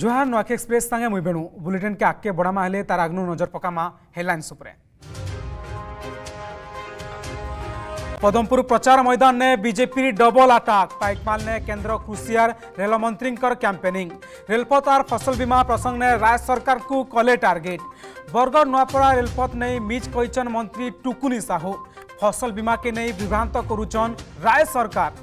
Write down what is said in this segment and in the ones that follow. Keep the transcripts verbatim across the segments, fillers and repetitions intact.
जोहार नुआखी एक्सप्रेस संगे मुई बेणु बुलेटिन के आगे बढ़ामा हेले तार आगनु नजर पकामा हेडलाइंस उपरे। पदमपुर प्रचार मैदान ने बीजेपी डबल अटैक पाइकमाल ने केंद्र कृषियार रेल मंत्री कैंपेनिंग रेलपथ और फसल बीमा प्रसंग ने राज्य सरकार को कले टार्गेट बरगढ़ नुआपड़ा रेलपथ नहीं मिज कहीचन मंत्री टुकुनी साहू फसल बीमा के नहीं विभ्रांत करुचन राज्य सरकार।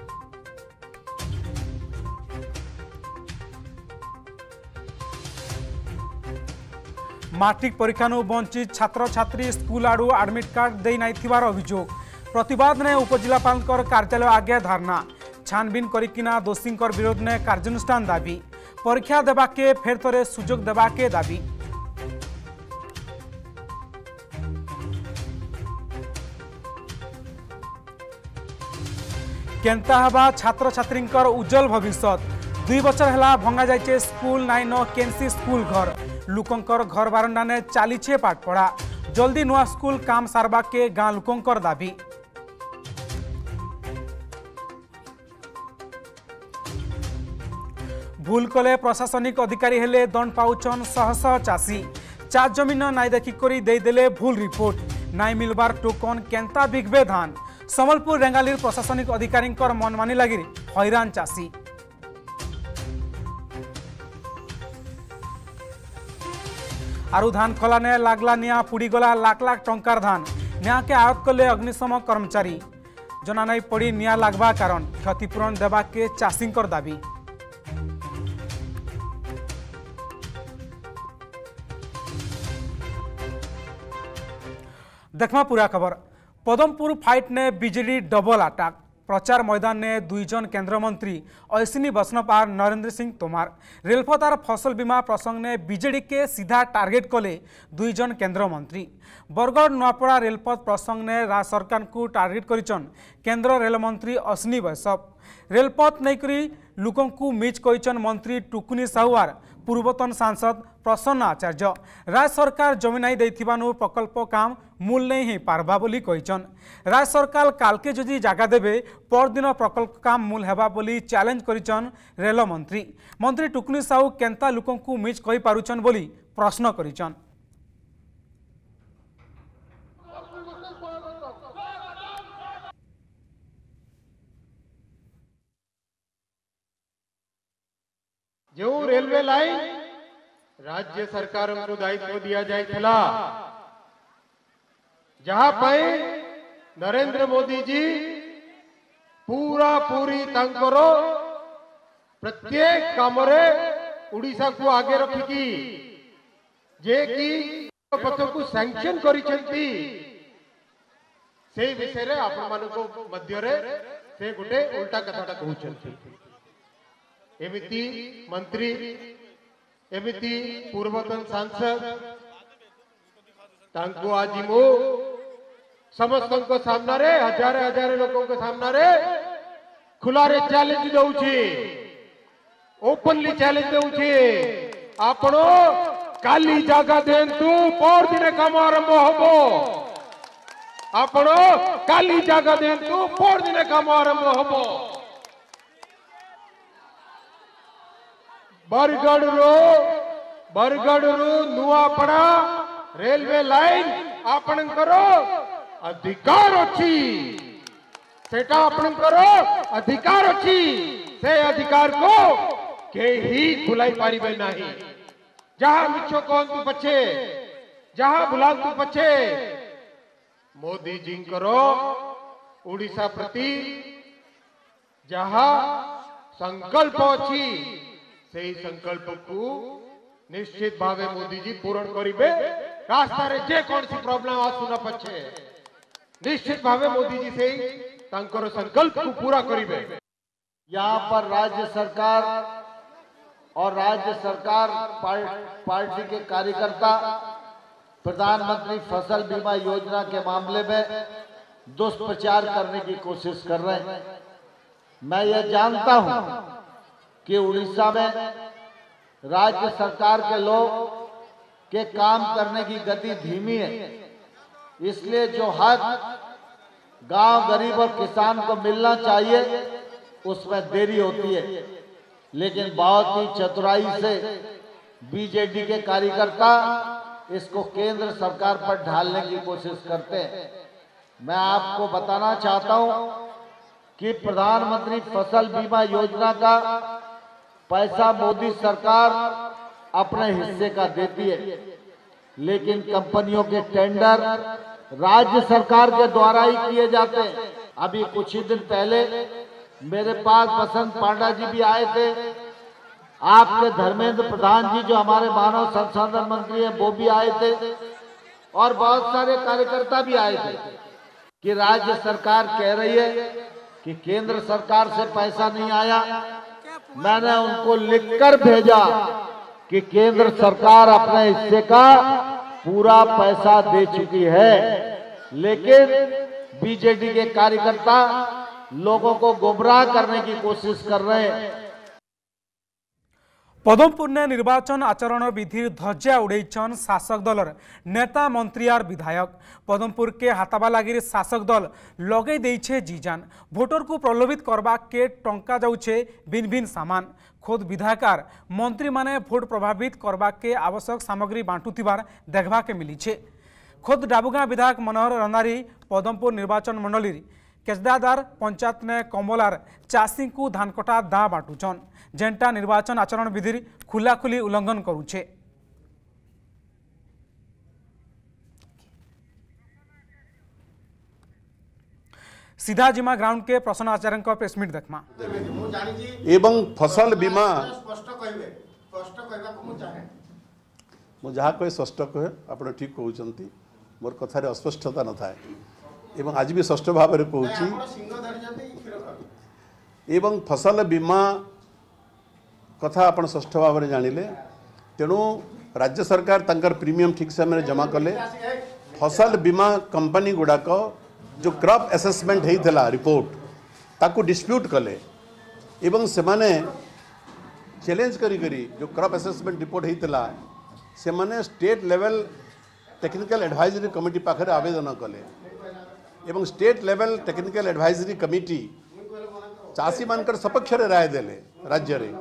मैट्रिक परीक्षा वंचित छात्र छात्री स्कूल आड़ू एडमिट कार्ड दे नाइथिबार अभियोग प्रतिवाद ने उपजिलापाल कार्यालय आगे धारणा छानबीन करिकिना दोषी विरोध ने कार्यानुष्ठान दाबी परीक्षा देवाके फेर थोड़े सुजोग देवाके दाबी। केंता हवा छात्र छात्री उज्जवल भविष्य दुई बछर है भंगा जाइए स्कूल नाइन केनसी स्कूल घर लुकंकर घर बारंडा ने चलीछे पाठ पढ़ा जल्दी नुआ स्कूल काम सारबा के गाँ लुकंकर दाबी। भूल कले प्रशासनिक अधिकारी हेले दंड पाउछन शह शह चाषी चार जमीन नाई देखिक देदेले भूल रिपोर्ट नाई मिलबार टोकन केंता बिगबे धान समलपुर रेंगाली प्रशासनिक अधिकारी मनमानी लगी हैरान चाषी। आरु धान खला ने लागला निया पुड़ीगला लाख लाख टंकार धान निया के आयत कले अग्निशम कर्मचारी जना नहीं पड़ी निया लागबा कारण क्षतिपूरण देवा के चाषी दाबी। देखमा पूरा खबर। पदमपुर फाइट ने बीजेडी डबल अटैक प्रचार मैदान ने दुई जन केंद्र मंत्री अश्विनी वैष्णव और नरेंद्र सिंह तोमार रेलपथ और फसल बीमा प्रसंग ने बीजेडी के सीधा टार्गेट कले दुई जन केंद्र मंत्री बरगढ़ नुआपड़ा रेलपथ प्रसंग ने राज्य सरकार को टार्गेट करिचन केंद्र रेल मंत्री अश्विनी वैष्णव रेलपथ नहीं करी लोकों को मिज कहीचन मंत्री टुकुनी साहुआर पूर्वतन सांसद प्रसन्न आचार्य राज्य सरकार जमी नाई देथिबानु प्रकल्प काम मूल नहीं ही पारबा बोली कहीचन राज्य सरकार कालके जदि जागा देबे परदिन प्रकल्प काम मूल हेबा बोली चैलेंज करिचन रेल मंत्री मंत्री टुकुनी साहू केंता लोकों को मिज कही पारुचन बोली प्रश्न करिचन। जो रेलवे लाइन राज्य सरकार को दायित्व दिया जाएगा जहां पर नरेंद्र मोदी जी पूरा पूरी तंकरो प्रत्येक कामरे उड़ीसा को आगे रखिकी जे कि पथ को सैंक्शन करिसेंती से विषय रे आपण मानको मध्य रे से गुटे उल्टा कथाटा कहउछंती एमिति मंत्री एमिति पूर्वतन सांसद तांको आज मो समस्त को सामना रे हजार हजार लोगों के सामना रे खुला रे चैलेंज दउछि ओपनली चैलेंज दउछि आपनो काली जागा देंतु पर दिन काम आरंभ होबो आपनो काली जागा देंतु पर दिन काम आरंभ होबो बरगढ़ रो बरगढ़ रो नुआपड़ा रेलवे लाइन आपण करो अधिकार अच्छी सेटा आपण करो अधिकार अच्छी से अधिकार को के ही खुलाई पारिबे नहीं जहां मिछो कौन तू पछे जहां बुलाल तू पछे मोदी जी करो उड़ीसा प्रति जहां संकल्प अच्छी से संकल्प को निश्चित भावे मोदी जी पूर्ण करिबे रास्ता रे जे कौन सी प्रॉब्लम आसु न पछे निश्चित भावे मोदी जी से तांकर संकल्प को पूरा करिबे। यहाँ पर राज्य सरकार और राज्य सरकार पार्टी के कार्यकर्ता प्रधानमंत्री फसल बीमा योजना के मामले में दुष्प्रचार करने की कोशिश कर रहे हैं। मैं ये जानता हूं कि उड़ीसा में राज्य सरकार के लोग के काम करने की गति धीमी है इसलिए जो हक गांव गरीब और किसान को मिलना चाहिए उसमें देरी होती है। लेकिन बहुत ही चतुराई से बीजेडी के कार्यकर्ता इसको केंद्र सरकार पर ढालने की कोशिश करते हैं। मैं आपको बताना चाहता हूं कि प्रधानमंत्री फसल बीमा योजना का पैसा मोदी सरकार अपने हिस्से का देती है, लेकिन कंपनियों के टेंडर राज्य सरकार के द्वारा ही किए जाते हैं। अभी कुछ ही दिन पहले मेरे पास बसंत पांडा जी भी आए थे, आपके धर्मेंद्र प्रधान जी जो हमारे मानव संसाधन मंत्री हैं वो भी आए थे, और बहुत सारे कार्यकर्ता भी आए थे कि राज्य सरकार कह रही है कि केंद्र सरकार से पैसा नहीं आया। मैंने उनको लिखकर भेजा कि केंद्र सरकार अपने हिस्से का पूरा पैसा दे चुकी है, लेकिन बीजेडी के कार्यकर्ता लोगों को गुमराह करने की कोशिश कर रहे हैं। पदमपुर ने निर्वाचन आचरण विधि ध्वजा उड़ेचन शासक दलर नेता मंत्री और विधायक। पदमपुर के हाथाबालागिरी शासक दल लगे देछे जीजान। भोटर को प्रलोभित करबा के टंका जाउछे भिन्न भिन्न सामान। खुद विधायकार मंत्री माने भोट प्रभावित करबा के आवश्यक सामग्री बांटुथिबार देखबा के मिलीछे। खुद डाबुगां विधायक मनोहर रंधारी पदमपुर निर्वाचन मंडली केजदादार पंचायत ने कमलार चाषी को धानकटा दा बांटुचन, जेनटा निर्वाचन आचरण विधि खुलाखुली उल्लंघन करुछे। सीधा जिमा ग्राउंड के प्रसन्न आचार्य का प्रेसमिट देखमा एवं फसल बीमा मु जहाँ कहे स्पष्ट कहे आप ठीक कहते मोर कथार अस्पष्टता न था एवं आज भी स्पष्ट भाव में कहूँ एवं फसल बीमा कथा आप स्पष्ट भाव में जानिले तेणु राज्य सरकार तंकर प्रीमियम ठीक समय जमा कले। फसल बीमा कंपनी गुड़ाक जो क्रॉप असेसमेंट होता रिपोर्ट ताकू डिस्प्यूट कले एवं से माने चैलेंज करी करी जो क्रॉप असेसमेंट रिपोर्ट होता से माने state level technical advisory committee पाखे आवेदन कले एवं state level technical advisory committee चाषी मानकर सपक्ष राय देले राज्य रे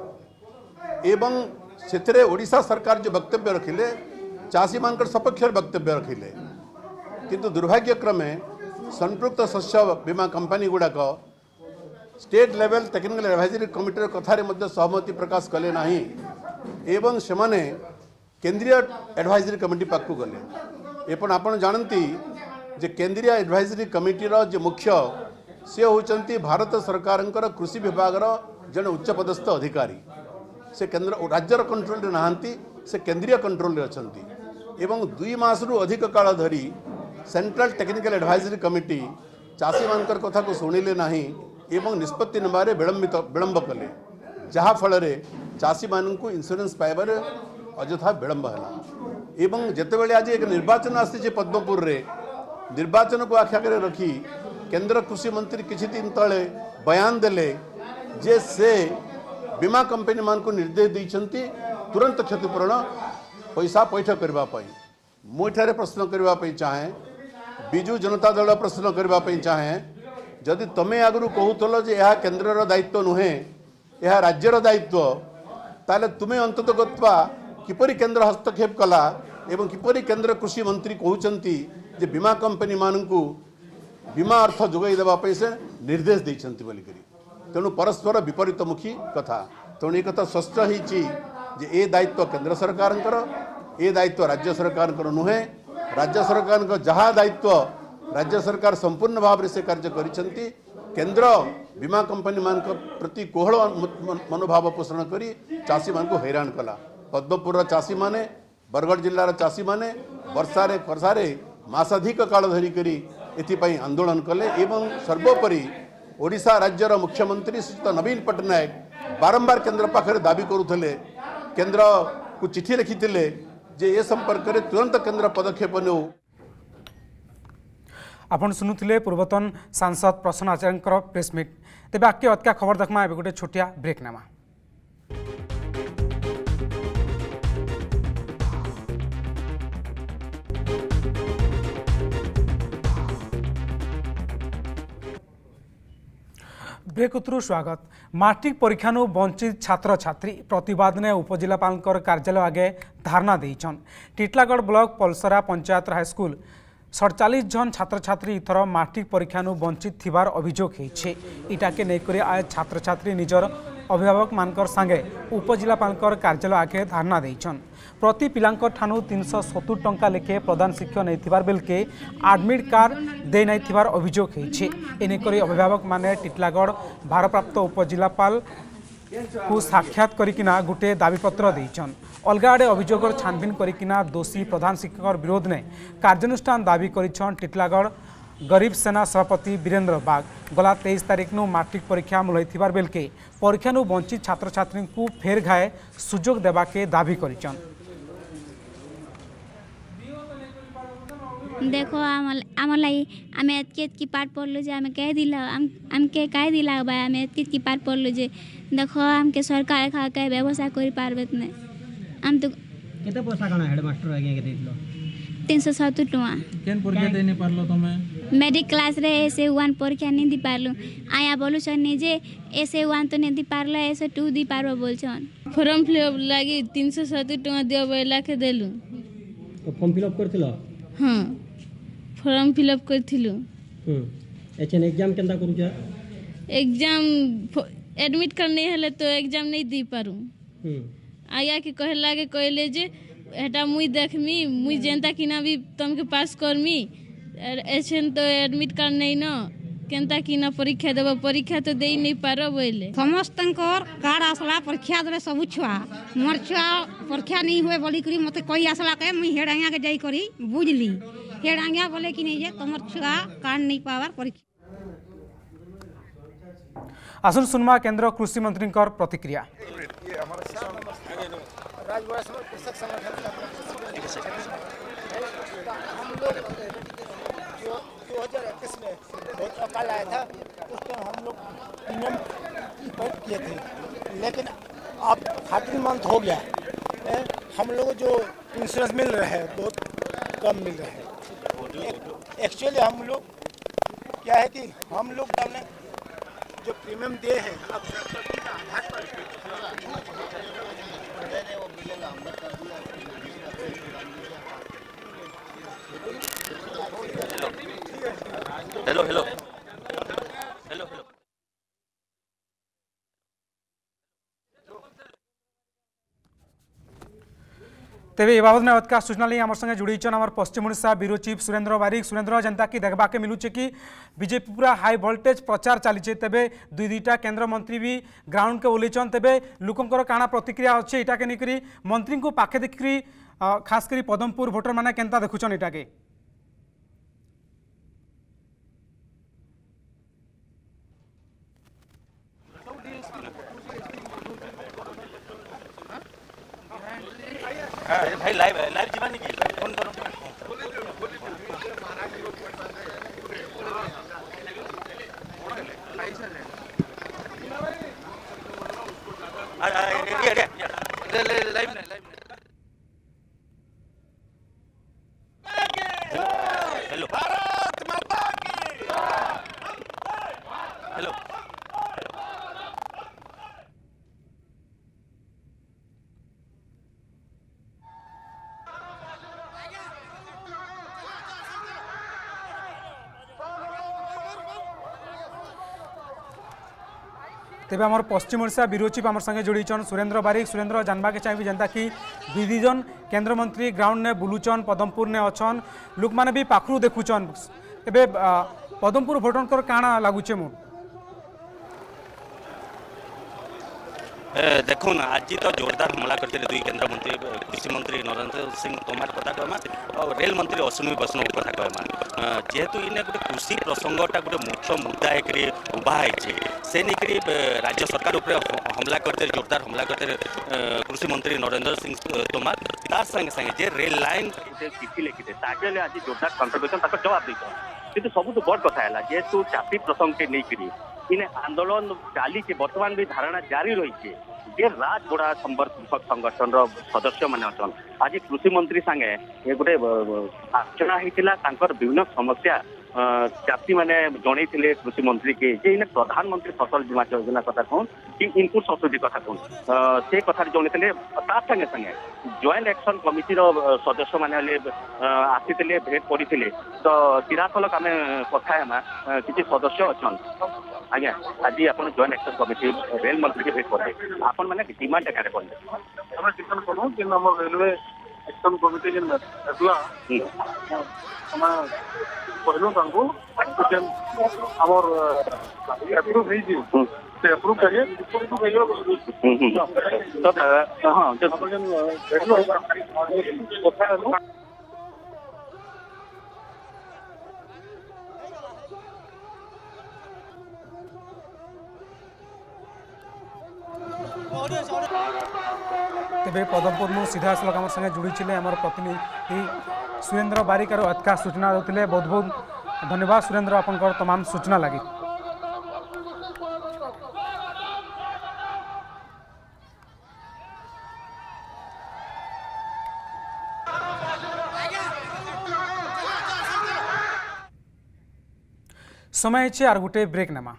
एवं से ओडिशा सरकार जो वक्तव्य रखिले चाषी मानकर सपक्ष वक्तव्य रखिले, किंतु दुर्भाग्यक्रमे संपृक्त शस्य बीमा कंपनी गुड़ाक state level technical advisory committee कथार मध्य सहमति प्रकाश कले नहीं एवं से माने केंद्रीय एडवाइजरी कमिटी पाखु गले। एपन आपण जानती जे केंद्रीय एडवाइजरी कमिटी रो जो मुख्य से होचंती भारत सरकार कृषि विभाग जन उच्च पदस्थ अधिकारी। से केंद्र राज्यर कंट्रोल नहांती से केंद्रीय कंट्रोल अछंती एवं दुई मास रु अधिक काल धरी सेंट्रल टेक्निकल एडवाइजरी कमिटी चाषी मानकर कथा को शुणिले नहीं एवं निष्पत्ति नबारे विलंबित विलंब कले, जहाँ फल चाषी मान को इंश्योरेंस पाइबार अଯଥା विलंब है। एवं जितेबाला आज एक निर्वाचन आसी पद्मपुर रे निर्वाचन को आख्या रखी केंद्र कृषि मंत्री किछि दिन तले बयान देले जे से बीमा कंपनी मान को निर्देश देइछंती तुरंत क्षतिपूरण पैसा पैठ करने। मुठारे प्रश्न करने चाहे बिजु जनता दल प्रश्न करने चाहे जदि तुम्हें आगु कहूल जे यह केन्द्र दायित्व नुहे यह राज्यर दायित्व ताले तुम्हें अंतत गत्वा किपरि केंद्र हस्तक्षेप कला एवं किपरि केंद्र कृषि मंत्री कहउचंती जे बीमा कंपनी मानू बीमा अर्थ जोगाई देवाई से निर्देश देइछंती बोली करी। तेणु परस्पर विपरीतमुखी कथा। तेणु एक कथा स्पष्ट होइछि जे ए दायित्व केंद्र सरकार ए दायित्व राज्य सरकार नुहे। राज्य सरकार जहाँ दायित्व राज्य सरकार संपूर्ण भाव में से कार्य करिसेंती। केंद्र बीमा कंपनी मान प्रति कोहल मनोभाव पोषण करी चाषी मान को हैरान कला। पद्मपुर चाषी माने बरगढ़ जिलार चाषी माने वर्षारे वर्षारे मासाधिक काल धरिक एथिपाई आंदोलन कले एवं सर्वोपरि ओडिशा राज्यर मुख्यमंत्री श्री नवीन पट्टनायक बारंबार केंद्र पाखे दाबी करुले केंद्र को चिठी लिखिले जे ए संपर्क में तुरंत केंद्र पदक्षेप नौ। आपण शुणुले पूर्वतन सांसद प्रसन्न आचार्य प्रेसमिट। तेज आगे अतका खबर देखमा गोटे छोटिया ब्रेक नेमा। ब्रेकथ्रू स्वागत। मैट्रिक परीक्षा वंचित छात्र छात्री प्रतिवाद ने उपजिलापाल कार्यालय आगे धारणा देइछन। टिटलागढ़ ब्लॉक पलसरा पंचायत हाईस्कूल सड़चालीस जन छात्र छात्री इथर मैट्रिक परीक्षा वंचित थिबार अभियोग होइछे। इटाके नेकरी आज छात्र छात्री निजर अभिभावक मानकर संगे उपजिलापाल कार्यालय आगे धारणा देइछन। प्रति पिलांक ठानु तीन सौ सत्तर टंका लेखे प्रधान शिक्षक नहीं बेलके आडमिट कार्ड दे नहीं थिबार अभियोग होइछे। एनेकरी अभिभावक माने टिटलागढ़ भारप्राप्त उपजिलापाल को साक्षात करिकिना गुटे दाबीपत्र देइछन। अलगा आड़े अभियोगर छानबीन करिकिना दोषी प्रधान शिक्षक विरोध ने कार्यानुष्ठान दाबी करिछन। टिटलागढ़ गरीब सेना सभापति वीरेंद्र बाग गला तेईस तारीख नु मैट्रिक परीक्षा मुलैथिबार बेलके परीक्षा नु वंचित छात्र छात्री को फेर घाए सुजोग देबाके दाबी करिछन। देखो आम लगी आम एतके की पाठ पढ़लु जे आम कह दिला आम के कह दिला बा आम एतके की पाठ पढ़लु जे देखो आम के सरकार खा के व्यवस्था करि पारबे ने आम तो केते पैसा कना हेडमास्टर आगे के देतलो तीन सौ सत्तर टका केन परीक्षा दे नै पारलो तमे मेडिक क्लास रे एसे वन परीक्षा नहीं दी पारलु आया बोलु छन जे एसे वन तो नहीं दी पारलो एसे टू दी पारबो बोल छन। फॉर्म फिलअप लागि तीन सौ सत्तर टका दियो बेला के देलु फॉर्म फिलअप करथिलो। हां फॉर्म फिलअप करथिलु। हम एचन एग्जाम केंदा करू जा एग्जाम एडमिट करने हले तो एग्जाम नहीं दी पारू। हम आया के कहे लागे कहले जे एटा मुई देखमी मुई जनता किना भी तुमके पास करमी एछन तो एडमिट कार्ड नहीं न केंता किना परीक्षा देबो परीक्षा तो देई नहीं पारो बोले समस्तंकर कार्ड आसला परीक्षा देबे सब छुआ मोर छुआ परीक्षा नहीं हुए बोली करी मते कोई आसला के मुई हेडांगा के जाई करी बुझली हेडांगा बोले कि नहीं जे तमर छुआ कार्ड नहीं पावर परीक्षा। आसन सुनमा केंद्र कृषि मंत्री प्रतिक्रिया। दो हज़ार इक्कीस में बहुत अकाल आया था उस टाइम हम लोग प्रीमियम किए थे, लेकिन अब थर्टीन मंथ हो गया है, हम लोग जो इंश्योरेंस मिल रहा है बहुत कम मिल रहा है। एक्चुअली हम लोग क्या है कि हम लोग डालने जो प्रीमियम दे हैं अब हेलो हेलो हेलो हेलो तेरे बाबद में अधिक सूचना लिए आम संगे जुड़ी आम पश्चिम ओडिशा ब्यूरो चीफ सुरेंद्र बारिक। सुरेंद्र जनता कि देखा के मिलूचे कि बीजेपी पूरा हाई वोल्टेज प्रचार चली तेबे दुई दुईटा केंद्र मंत्री भी ग्राउंड के ओल्लैन तेबे लोकंर काଣା प्रतिक्रिया अच्छे इटा के निकरी मंत्री को पाखे देखिकी खास करी पदमपुर भोटर मैंने केंता देखुचन इटा के भाई लाइव लाइव जीवानी की फोन करो लाइव नहीं लाइव हेलो भारत माता की हेलो तेज आम पश्चिम ओडिशा ब्यूरो चीफ आम संगे जोड़ी सुरेंद्र बारिक। सुरेंद्र जानवा के चाहिए जनता कि दुई जन केंद्र मंत्री ग्राउंड ने बुलुचन पदमपुर ने अच्छन लोक मैंने भी पाखु देखुचन एबे पदमपुर भोटर काଣା लगुचे मु देखो ना आज तो जोरदार हमला करते दुई केंद्र मंत्री कृषि मंत्री नरेंद्र सिंह तोमर कथा कहमा और रेल मंत्री अश्विनी वैष्णव कथा कहमा जेहेतु इने गोटे कृषि प्रसंगटा गोटे मुख्य मुद्दा एक उभा है से नहीं राज्य सरकार उपरे हमला करते जोरदार हमला करते कृषि मंत्री नरेंद्र सिंह तोमर तार संगे संगे जे रेल लाइन चिठी लिखिते ताके आज जोरदार कंट्रीब्यूशन तक जवाब दी किंतु सबुठ बड़ कथा है जेहेतु चापी प्रसंग के नहीं इन्हें आंदोलन चली बर्तमान भी धारणा जारी रही जे राजगोड़ा संबर कृषक संगठन सदस्य मैंने अच्छा आज कृषि मंत्री सांगे ये गोटे आलोचना होता विभिन्न समस्या चाषी मैंने जन कृषि मंत्री के जे प्रधानमंत्री फसल बीमा योजना कथा कहूँ कि इनपुट सब्सिडी कथा कहूँ से कथा जन संगे संगे जॉइंट एक्शन कमिटी सदस्य मैंने आसी भेट करते तो सीधासलख आम कथा किसी सदस्य अच्छा आज्ञा आज आप जॉइंट एक्शन कमिटी रेल मंत्री के भेट करें आपण मैंने डिमांड एकारे करूँ कि रेलवे एक्शन कमिटी कहलु आमर एप्रूव से एप्रूव करिए तेरे पदमपुर सीधा सलख आम संगे जोड़ी आम प्रतिनिधि सुरेंद्र बारिकार अधिका सूचना देते बहुत बहुत धन्यवाद सुरेंद्र आपंकर तमाम सूचना लगी। समय है आर गोटे ब्रेक नेमा।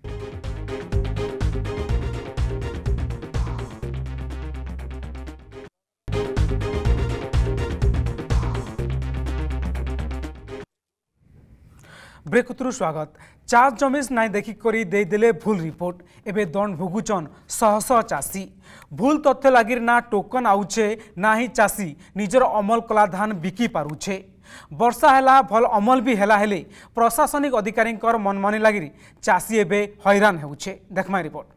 ब्रेक उत्तर स्वागत। चाष जमिस नाई देखिक करी दे देले भूल रिपोर्ट एबे दंड भोगुचन शह शह चाषी भूल तथ्य लागिर ना टोकन आउचे ना ही चाषी निजर अमल कला धान बिकी पारुछे। वर्षा हैला भल अमल भी हैला हेले प्रशासनिक अधिकारी मनमानी लागिर चाषी एबे हैरान हेउछे। देखमा रिपोर्ट।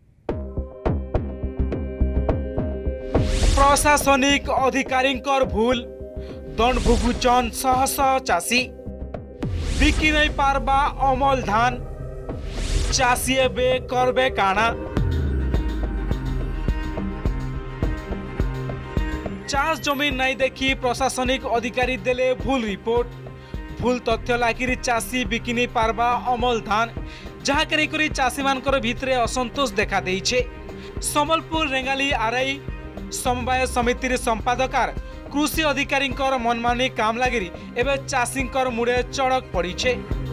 प्रशासनिक अधिकारी भूल दंड भोगुचन शह शह चाषी बिकी नहीं पारबा अमल धान चाषी एबे करबे काना। चाष जमीन नहीं देखी प्रशासनिक अधिकारी देले भूल रिपोर्ट भूल तथ्य लागिरी चाषी बिकी नहीं पारबा अमल धान जहाँ के नहीं चाषी मानकर भितरे असंतोष देखा देइछे। संबलपुर रेंगाली आरआई समवाय समिति संपादकार कृषि अधिकारी मनमानी काम लगी एवं चाषी मुड़े चढ़क पड़े।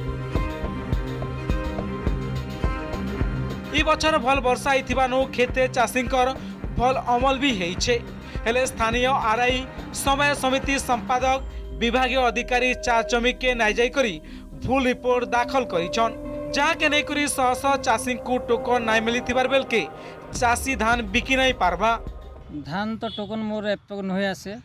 बचर भल वर्षा होइथिबानु खेते चाषी भल अमल भी होइछे हेले स्थानीय आरआई समय समिति संपादक विभागीय अधिकारी चाष जमी के नाइजाई करी भूल रिपोर्ट दाखल करिछन जहाँ के नहीं करी शह शह चाषी को टोकन नाई मिली बेल के चाषी धान बिकी नहीं पारबा। धान तो टोकन मोर एतक नहे आसे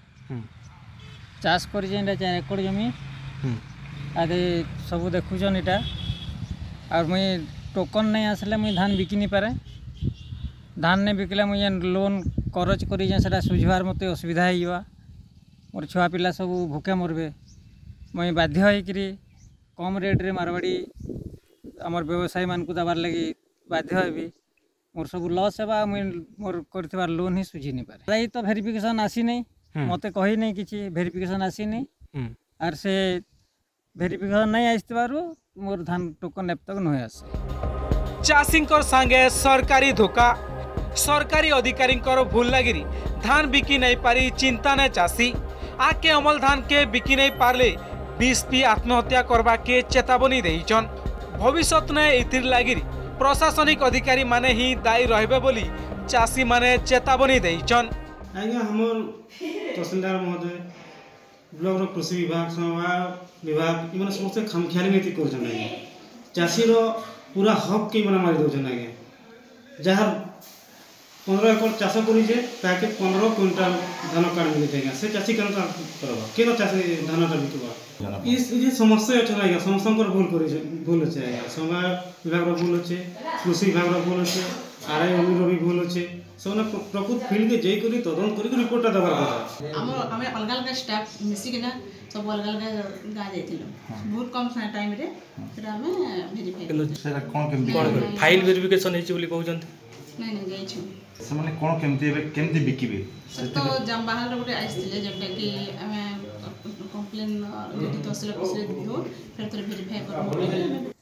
चाष कर चार एकड़ जमी आदे सब देखुन इटा और मुई टोकन नहीं आसले मुई धान बिकी नहीं पारे धान नहीं बिकले मुझे लोन करज कर सुझार मत असुविधा हो मोर छुआ पिला सब भूखे मरबे मुई बाध्य होकरी कम रेट्रे मारवाड़ी आमर व्यवसायी मान को दबार लगी बाध्य होबी मोर सब लस है मुई मोर कर लोन ही सुझी नहीं पारे तो वेरिफिकेशन आसी नहीं मत कही नहीं किसी वेरिफिकेशन आसी नहीं आर से वेरिफिकेशन नहीं आसबारू मोर धान टोकन एतक नुहे आसे। चाषी संगे सरकारी धोखा सरकारी अधिकारी भूल लगी धान बिकी नहीं पारी चिंता ने चाषी आके अमल धान के बिकी नहीं पारले बीस पी आत्महत्या करवा के चेतावनी देइछन। भविष्य ने इतिर लगी प्रशासनिक अधिकारी माने ही दायी रहिबे बोली चाषी माने चेतावनी देइछन। आज्ञा हमर तहसीलदार महोदय ब्लॉक कृषि विभाग समवाय विभाग इन समस्त खामखियाली नीति कर चाषी पूरा हक के मारी दौन आज्ञा जार पंद्रह एकड़ चाष कर पंद्रह क्विंटाल धान कार्ड मिले आज्ञा से चाषी केन करवा के चाषी धान बिकवा ये समस्या अच्छा आज्ञा समस्त भूल कर भूल अच्छे आज्ञा समवाय विभाग भूल अच्छे कृषि विभाग भूल अच्छे आरआई अनुर भी भूल अच्छे सब प्रकृत फील्ड के जाकर तदंत कर रिपोर्ट दबार कथा हम आम अलग अलग स्टाफ मिसिकिना सब अलग अलग गाँ जाइथिलु बहुत कम टाइम रे सेटा हम वेरीफाई सेटा कोन केमती फाइल वेरिफिकेशन हेछि बोली कहउजंत नै नै जाइछु से माने कोन केमती केमती बिकिबे तो जम बाहर गोटे आइथिले जेटा कि हमें कंप्लेन जेटी तहसील ऑफिस रे दियो फिर तोरे वेरीफाई करबो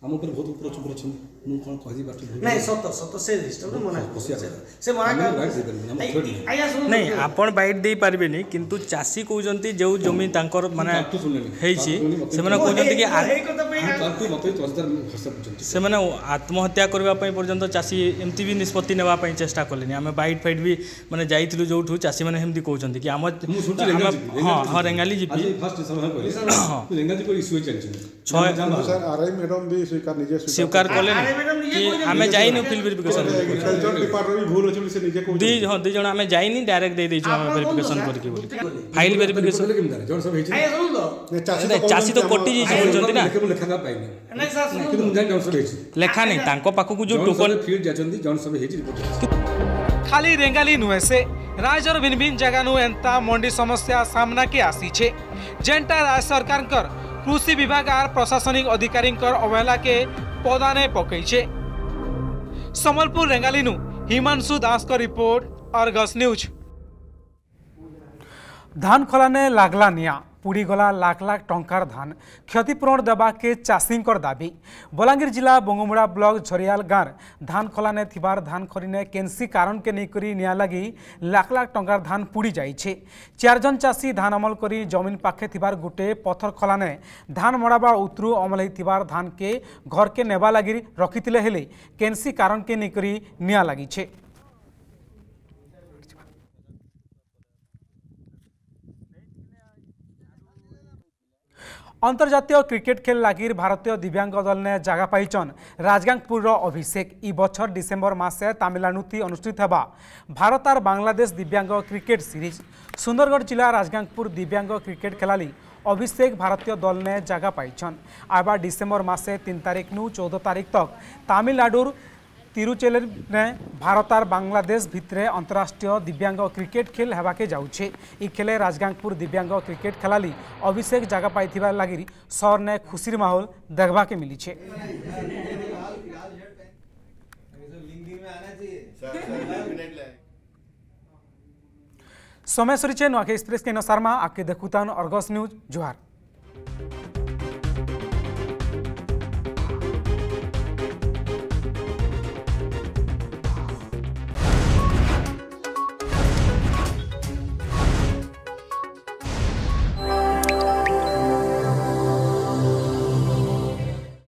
आम ऊपर बहुत ऊपर चुप अच्छे मुझे कौन कह पार्टी नहीं सत सत से सिस्टम मना से मना नहीं आपण बाइट दे पारबे नहीं किंतु चासी कहउजंती जो जमी तांकर माने हेछि से माने कहउजंती कि से माने आत्महत्या करबा पई पर्यंत चासी एमती भी निष्पत्ति नेबा पई चेष्टा करलेनी आमे बाइट फाइट भी माने जाइथिलु जोठु चासी माने हेमती कहउजंती कि हम हां हां रेंगाली जीपी फर्स्ट समय कहले हां रेंगाली को इश्यू चलछि सर आरआई मैडम भी स्वीकार निजे स्वीकार करले कि हमें जाइनी फील्ड वेरिफिकेशन कल्चर डिपार्टमेंट भी भूल अछि से निजे को दी हां दी जण हमें जाइनी डायरेक्ट दे देछु हमें वेरिफिकेशन करके बोली फाइल वेरिफिकेशन जण सब हेछि आया सुन लो चासी तो कोटी जी बोलजंती ना लेखा पाइनी नहीं सर सुन कि मुझे जण सब हेछि लेखा नहीं तांको पाखु को जो टोकन फील्ड जाचंती जण सब हेछि रिपोर्ट खाली रेंगाली नुहे से राज्यर भिन्न भिन्न जगह नु एंता मंडी समस्या सामना के आसी छे जेंटा राज्य सरकार कर कृषि विभाग आर प्रशासनिक अधिकारी अवहेला के पौधाने पकई छे। समलपुर रेंगाली नु हिमांशु दास का रिपोर्ट अर्गस न्यूज। धान खलाने लागला निया पुड़ी गला लाख लाख टंकार धान क्षतिपूरण देवा के चाषी दाबी। बलांगीर जिला बंगमुड़ा ब्लॉक झरियाल गाँव धान खलाने थिबार धान खरीने केनसी कारण के नहीं निया लगी लाख लाख टंकार धान पुड़ी जाइछे। चार जन चाषी धान अमल करी जमीन पाखे थिबार गुटे पथर खलाने धान मड़ाबा उतरू अमल थिबार धान के घर के नेबा लगी रखिथिले हेले केनसी कारण के नहीं निया लगी। अंतर्जातीय क्रिकेट खेल लगी भारतीय दिव्यांग दल ने जगह पाइचन राजगांगपुर अभिषेक इ बछर डिसेम्बर मासे तमिलनाडु अनुष्ठित होगा भारत और बांग्लादेश दिव्यांग क्रिकेट सीरीज। सुंदरगढ़ जिला राजगांगपुर दिव्यांग क्रिकेट खेलाड़ी अभिषेक भारतीय दल ने जगह पाइचन आबा डिसेम्बर मासे तीन तारीख नु चौदह तारीख तक तमिलनाडुर तिरुचेली ने भारत और बांग्लादेश भितरे अंतर्राष्ट्रीय दिव्यांग क्रिकेट खेल हेबाके जाउछे। इ खेले राजगांगपुर दिव्यांग क्रिकेट खेलाड़ी अभिषेक जगह पाइथिबा लागि शहर ने खुशीर माहौल देखबा के मिली छे। समय सरीचे नुआखे एक्सप्रेस के नसारमा आके देखुतान अर्गस न्यूज जोहार।